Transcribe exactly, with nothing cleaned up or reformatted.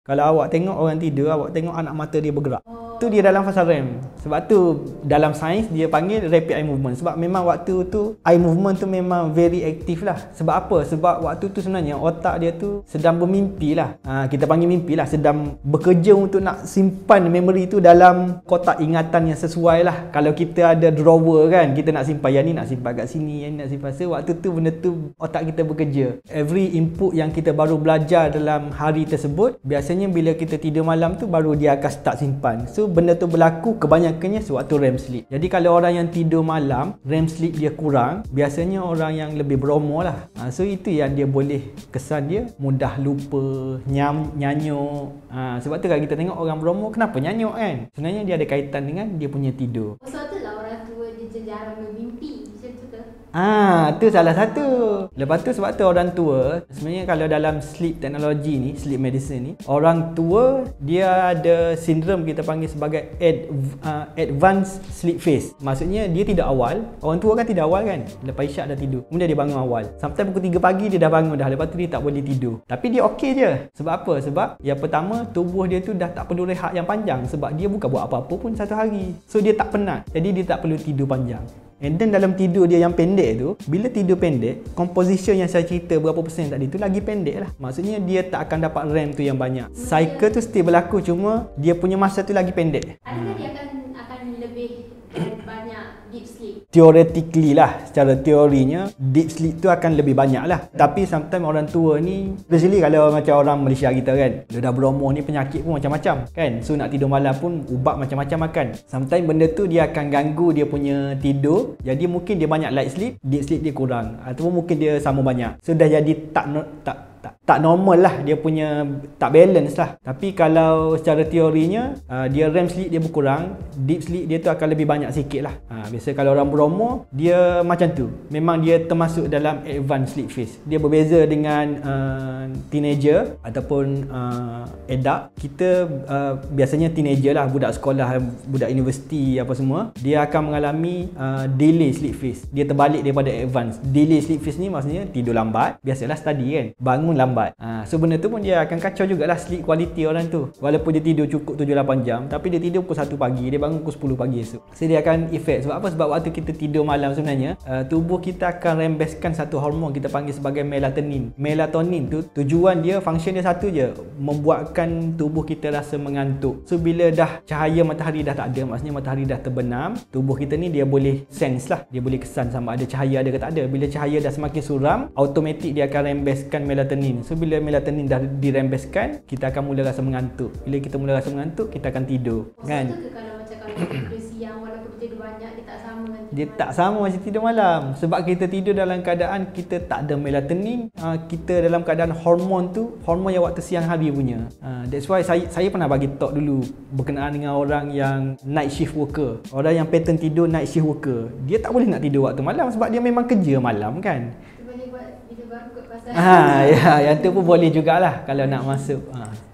Kalau awak tengok orang tidur, awak tengok anak mata dia bergerak. Oh. Tu dia dalam fasa R E M. Sebab tu dalam sains dia panggil rapid eye movement. Sebab memang waktu tu eye movement tu memang very aktif lah. Sebab apa? Sebab waktu tu sebenarnya otak dia tu sedang bermimpi lah. Ha, kita panggil mimpi lah. Sedang bekerja untuk nak simpan memori tu dalam kotak ingatan yang sesuai lah. Kalau kita ada drawer kan, kita nak simpan yang ni nak simpan kat sini, yang ni nak simpan. So waktu tu benda tu otak kita bekerja. Every input yang kita baru belajar dalam hari tersebut, biasanya bila kita tidur malam tu baru dia akan start simpan. So benda tu berlaku kebanyakannya sewaktu R E M sleep. Jadi kalau orang yang tidur malam, R E M sleep dia kurang, biasanya orang yang lebih beromo lah. Ha, so itu yang dia boleh kesan dia mudah lupa, nyam, nyanyuk. Ha, sebab tu kalau kita tengok orang beromo, kenapa nyanyuk kan? Sebenarnya dia ada kaitan dengan dia punya tidur. Sebab tu lah orang tua dia jarang bermimpi. Macam tu ke? Ah, tu salah satu. Lepas tu sebab tu orang tua, sebenarnya kalau dalam sleep technology ni, sleep medicine ni, orang tua dia ada sindrom kita panggil sebagai ad, uh, advanced sleep phase. Maksudnya dia tidak awal. Orang tua kan tidak awal kan. Lepas isyak dah tidur. Kemudian dia bangun awal. Sometimes pukul tiga pagi dia dah bangun dah. Lepas tu dia tak boleh tidur. Tapi dia okey je. Sebab apa? Sebab yang pertama, tubuh dia tu dah tak perlu rehat yang panjang. Sebab dia bukan buat apa-apa pun satu hari. So dia tak penat. Jadi dia tak perlu tidur panjang. And then dalam tidur dia yang pendek tu, bila tidur pendek, composition yang saya cerita berapa persen tadi tu lagi pendek lah. Maksudnya dia tak akan dapat R E M tu yang banyak. Cycle tu still berlaku, cuma dia punya masa tu lagi pendek. Adakah dia akan akan lebih banyak deep sleep? Theoretically lah, secara teorinya deep sleep tu akan lebih banyak lah. Tapi sometimes orang tua ni, especially kalau macam orang Malaysia kita kan, dia dah berumur ni penyakit pun macam-macam kan. So nak tidur malam pun ubat macam-macam makan. Sometimes benda tu dia akan ganggu dia punya tidur. Jadi mungkin dia banyak light sleep, deep sleep dia kurang. Ataupun mungkin dia sama banyak. So dah jadi tak tak tak, tak normal lah, dia punya tak balance lah. Tapi kalau secara teorinya uh, dia R E M sleep dia berkurang, deep sleep dia tu akan lebih banyak sikit lah. uh, Biasa kalau orang berumur dia macam tu, memang dia termasuk dalam advanced sleep phase. Dia berbeza dengan uh, teenager ataupun uh, adult. Kita uh, biasanya teenager lah, budak sekolah, budak universiti apa semua, dia akan mengalami uh, delay sleep phase. Dia terbalik daripada advanced. Delay sleep phase ni maksudnya tidur lambat. Biasalah study kan, bangun lambat. Ha, so benda tu pun dia akan kacau jugalah sleep quality orang tu. Walaupun dia tidur cukup tujuh lapan jam, tapi dia tidur pukul satu pagi, dia bangun pukul sepuluh pagi esok. So dia akan efek. Sebab apa? Sebab waktu kita tidur malam sebenarnya, uh, tubuh kita akan rembeskan satu hormon kita panggil sebagai melatonin. Melatonin tu tujuan dia, function dia satu je, membuatkan tubuh kita rasa mengantuk. So bila dah cahaya matahari dah tak ada, maksudnya matahari dah terbenam, tubuh kita ni dia boleh sense lah, dia boleh kesan sama ada cahaya ada ke tak ada. Bila cahaya dah semakin suram, automatik dia akan rembeskan melatonin. So bila melatonin dah dirembeskan, kita akan mula rasa mengantuk. Bila kita mula rasa mengantuk, kita akan tidur. Oh, kan? Ke kalau macam kalau tidur siang walaupun tidur banyak, dia tak sama dengan Dia tak sama macam tidur malam. Sebab kita tidur dalam keadaan kita tak ada melatonin, uh, kita dalam keadaan hormon tu, hormon yang waktu siang hari punya. Uh, that's why saya saya pernah bagi talk dulu berkenaan dengan orang yang night shift worker. Orang yang pattern tidur night shift worker. Dia tak boleh nak tidur waktu malam sebab dia memang kerja malam kan. Dia boleh buat video baru kot pasal Ha, ya, yang tu pun boleh jugalah kalau nak masuk. Ha.